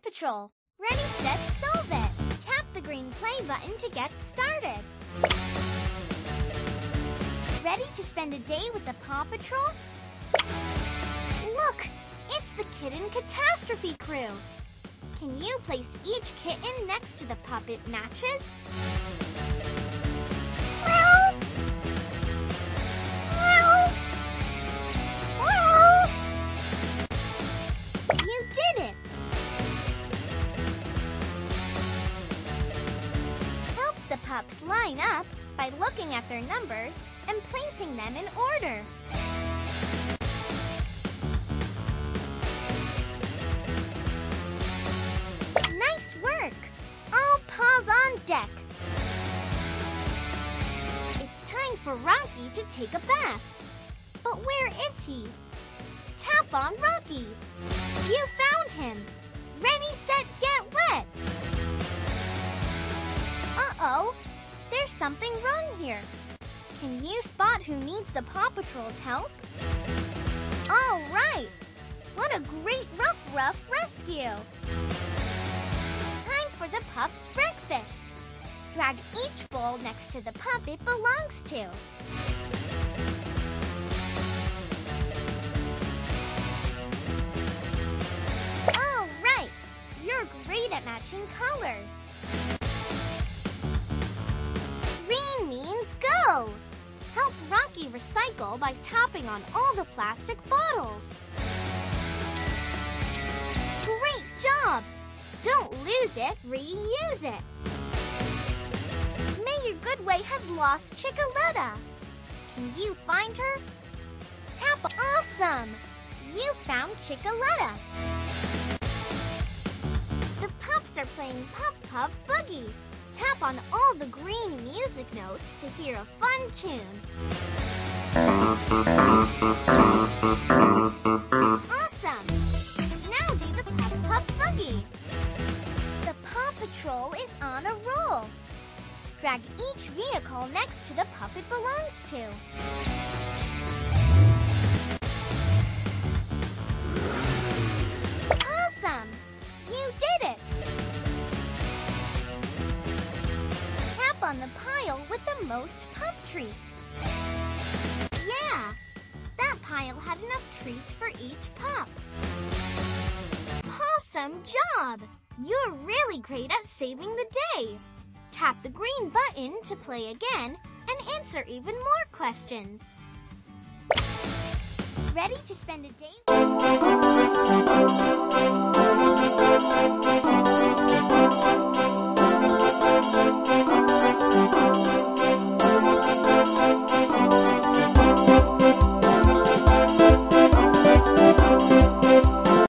Patrol. Ready, set, solve it. Tap the green play button to get started. Ready to spend a day with the Paw Patrol? Look, it's the Kitten Catastrophe crew. Can you place each kitten next to the puppet matches? Meow. Meow. Meow. You did it! Help the pups line up by looking at their numbers and placing them in order. Nice work! All paws on deck. It's time for Rocky to take a bath. But where is he? Tap on Rocky. You found him. Ready, set, get wet. Uh-oh, there's something wrong here. Can you spot who needs the Paw Patrol's help? All right. What a great Ruff rescue. Time for the pup's breakfast. Drag each bowl next to the pup it belongs to. All right. You're great at matching colors. Green means go. Help Rocky recycle by tapping on all the plastic bottles. Great job! Don't lose it, reuse it. Mayor Goodway has lost Chickaletta. Can you find her? Tap. Awesome! You found Chickaletta. The pups are playing Pup Pup Boogie. Tap on all the green music notes to hear a fun tune. Awesome! Now do the Pup Pup Boogie. The Paw Patrol is on a roll. Drag each vehicle next to the pup it belongs to. Awesome! You did it! Tap on the pile with the most pup treats. Yeah, that pile had enough treats for each pup. Awesome job! You're really great at saving the day. Tap the green button to play again and answer even more questions. Ready to spend a day?